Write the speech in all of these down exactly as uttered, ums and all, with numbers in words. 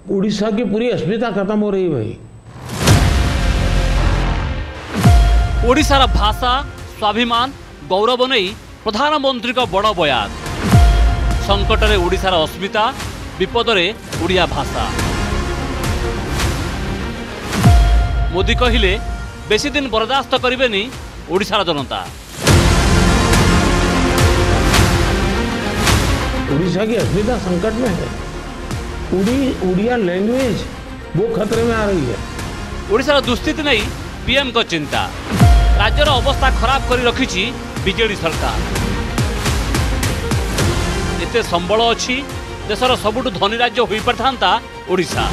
उड़ीसा की पूरी अस्मिता खत्म हो रही भाई। ओडिशार भाषा स्वाभिमान गौरव नहीं प्रधानमंत्री का बड़ बयान। संकट में ओडिशार अस्मिता विपद में ओडिया भाषा। मोदी कहिले बेसी दिन बर्दाश्त करेनि ओडिशार जनता। उड़ीसा की अस्मिता संकट में है। उड़ी उड़िया लैंग्वेज वो खतरे में आ रही है। ओडिशार दुस्थिति नहीं पीएम को चिंता। राज्यर अवस्था खराब कर रखी बीजेडी सरकार। एते संबल अच्छी देशर सबुठु धनी राज्य हो पारता ओडिशा।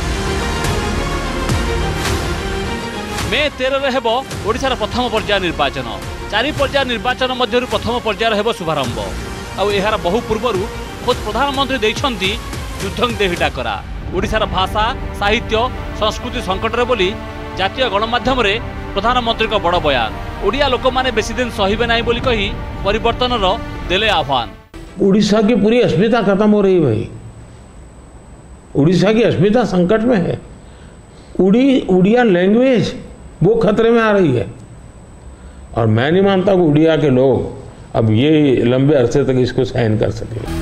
मे तेरह हेब ओडिशार प्रथम पर्याय निर्वाचन। चारि पर्याय निर्वाचन मध्य प्रथम पर्यायर हेब शुभारंभ। आउ एहार बहु पूर्व खुद प्रधानमंत्री देइछंती युद्धं देहि डाकरा। ओडिशार भाषा साहित्य संस्कृति संकट रे बोली जातीय गणमाध्यम रे प्रधानमंत्री को बड़ बयान। ओडिया लोक माने बेसी दिन सहिबे नाही बोली कही परिवर्तन रो देले आह्वान। उड़ीसा की पूरी अस्मिता खत्म हो रही भाई। उड़ीसा की अस्मिता संकट में है। उड़ी उड़िया लैंग्वेज वो खतरे में आ रही है। और मैं नहीं मानता कि उड़िया के लोग अब ये लंबे अरसे तक इसको सहन कर सके।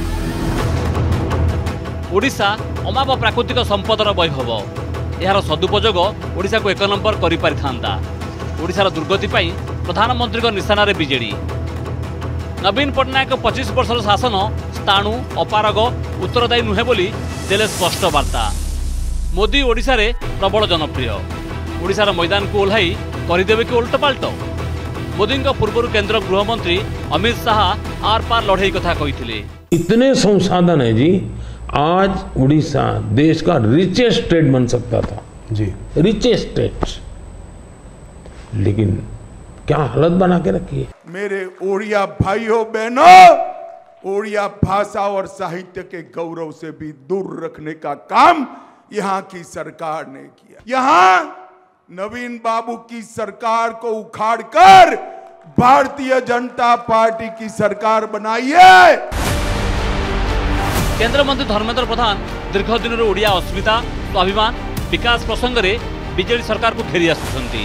ओडिशा अमाप प्राकृतिक संपदर वैभव। यार सदुपयोग ओडिशा को एक नंबर करि पारिथांता। ओडिशार दुर्गति पाई प्रधानमंत्री को निशाना रे बीजेडी। नवीन पट्टनायक पच्चीस वर्षर शासन स्थाणु अपारग उत्तरदायी नुहे बोली देले स्पष्ट वार्ता। मोदी ओडिशा रे प्रबल जनप्रिय। ओडिशार मैदान को ओह्लाई करदेवे कि उल्टपाल्ट। मोदी पूर्व केंद्र गृहमंत्री अमित शाह आर पार लड़ाई कथा कही। इतने संसाधन है जी। आज उड़ीसा देश का रिचेस्ट स्टेट बन सकता था जी, रिचेस्ट स्टेट। लेकिन क्या हालत बना के रखी है। मेरे ओडिया भाइयों बहनों, ओडिया भाषा और साहित्य के गौरव से भी दूर रखने का काम यहाँ की सरकार ने किया। यहाँ नवीन बाबू की सरकार को उखाड़कर भारतीय जनता पार्टी की सरकार बनाई है। केंद्र मंत्री धर्मेंद्र प्रधान दीर्घ दिन ओडिया अस्मिता स्वाभिमान विकास प्रसंग में बीजेडी सरकार को घेरी आसुछंती।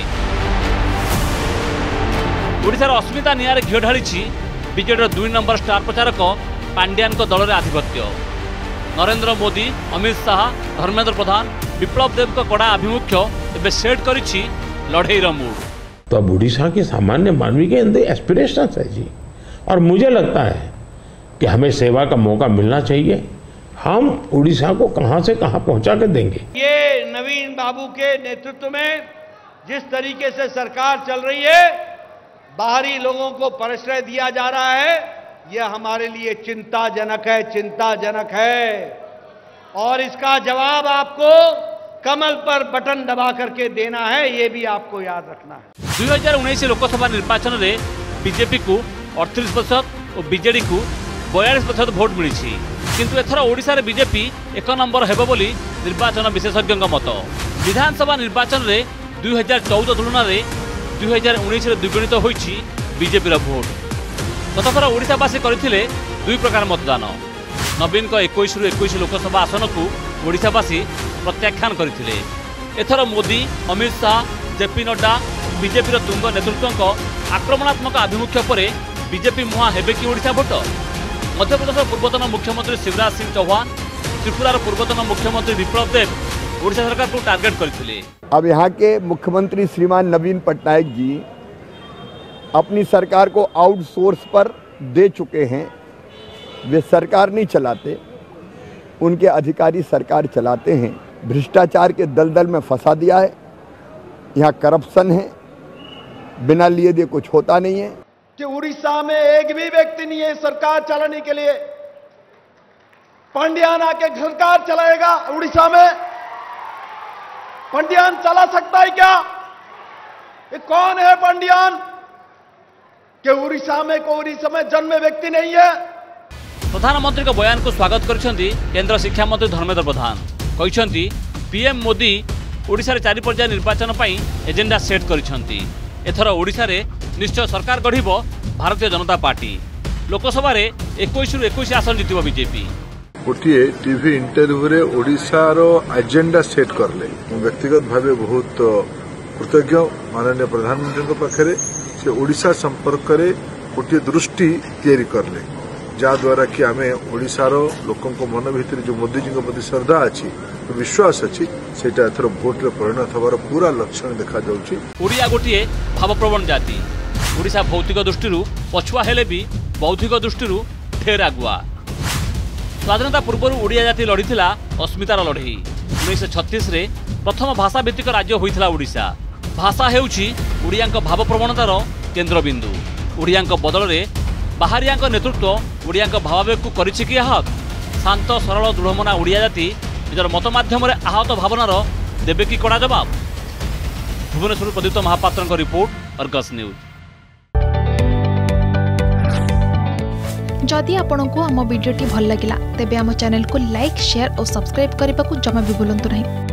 ओडिशार अस्मिता निआरे घिओ ढाली बीजेडी दुई नंबर स्टार प्रचारक पांड्यान को दल में आधिपत्य। नरेंद्र मोदी अमित शाह धर्मेंद्र प्रधान विप्लव देव को कड़ा आभिमुख्य एवं सेट करिछि लड़ाईर मूड। तो अब उड़ीसा के सामान्य मानवी के अंदर एस्पिरेशंस है जी। और मुझे लगता है कि हमें सेवा का मौका मिलना चाहिए। हम उड़ीसा को कहां से कहां पहुंचा कर देंगे। ये नवीन बाबू के नेतृत्व में जिस तरीके से सरकार चल रही है, बाहरी लोगों को प्रश्रय दिया जा रहा है, यह हमारे लिए चिंताजनक है, चिंताजनक है। और इसका जवाब आपको कमल पर बटन दबा करके देना है, ये भी आपको याद रखना है। दुई हजार उन्नीस लोकसभा निर्वाचन में बीजेपी को अड़तीस प्रतिशत और बीजेडी को बयालीस प्रतिशत भोट मिली। किंतु एथर ओडिशा रे बीजेपी एक नंबर हेबो बोली निर्वाचन विशेषज्ञ मत। विधानसभा निर्वाचन में दुई हजार चौदह तुलन में दुई हजार उन्नीस द्विगुणित होइछि बीजेपी भोट। गतथर ओडिशावासी करथिले दुई प्रकार मतदान। नवीन को इक्कीस रु इक्कीस लोकसभा आसन को ओडिशावासी प्रत्याख्यान करथिले। एथर मोदी अमित शाह जेपी नड्डा बीजेपी तुंग नेतृत्व आक्रमणात्मक आभिमुख्य पर बीजेपी मुहां हेबे कि ओडिशा भोट। मध्य प्रदेश पूर्वतन मुख्यमंत्री शिवराज सिंह चौहान त्रिपुरार पूर्वतन मुख्यमंत्री विप्लव देव ओडिशा सरकार को टारगेट करथिले। अब यहाँ के मुख्यमंत्री श्रीमान नवीन पटनायक जी अपनी सरकार को आउटसोर्स पर दे चुके हैं। वे सरकार नहीं चलाते, उनके अधिकारी सरकार चलाते हैं। भ्रष्टाचार के दलदल में फंसा दिया है। यहाँ करप्शन है, बिना लिए दिए कुछ होता नहीं है। कि उड़ीसा में एक भी व्यक्ति नहीं है सरकार चलाने के लिए। पांड्यान आके सरकार चलाएगा उड़ीसा में? पांड्यान चला सकता है क्या? ये कौन है पांड्यान? कि उड़ीसा में को उड़ीसा में जन्मे व्यक्ति नहीं है। प्रधानमंत्री को बयान को स्वागत करछंती केंद्र शिक्षा मंत्री धर्मेंद्र प्रधान। कहिसंती पीएम मोदी ओडिशा रे चारि पर्याय निर्वाचन पई एजेंडा सेट करछंती। एथर ओडिशा रे निश्चय सरकार गढ़िबो भारतीय जनता पार्टी। लोकसभा रे इक्कीस रु इक्कीस आसन जितिबो बीजेपी। गोटे टीवी इंटरव्यू रे ओडिशा रो एजेंडा सेट करले व्यक्तिगत भाव बहुत कृतज्ञ माननीय प्रधानमंत्री पाखे से ओडिशा संपर्क रे गोटे दृष्टि तैयारी करले जहाद्वारा कि आम ओडिशार लोकों मन भितर जो मोदी जी प्रति श्रद्धा अच्छी विश्वास अच्छी से भोट रे परिणत होवार पूरा लक्षण देखा जाउछि। ओडिया गोटे भावप्रवण जाति ओडिशा भौतिक दृष्टि पछुआ हेले भी बौद्धिक दृष्टि ढेर आगुआ। स्वाधीनता पूर्व ओडिया जाति लड़ीला अस्मितार लड़ई उन्नीस छत्तीस रे प्रथम भाषा भित्तिक राज्य होइथिला ओडिशा। भाषा हेउछि ओडिया भावप्रवणतार केन्द्रबिंदु। ओडिया बदल में बाहरिया नेतृत्व ओडिया भावावेग को करिछि कि आहत। शांत सरल दृढ़मना ओडिया जाति निजर मत माध्यम आहत भावनार देवे कि कड़ा जवाब। भुवनेश्वर प्रदीप्त महापात्र रिपोर्ट अर्गस न्यूज। जदि आपंक आम भिडी भल लगा तेब आम चैनल को लाइक शेयर और सब्सक्राइब करने को जमा भी भूलु नहीं।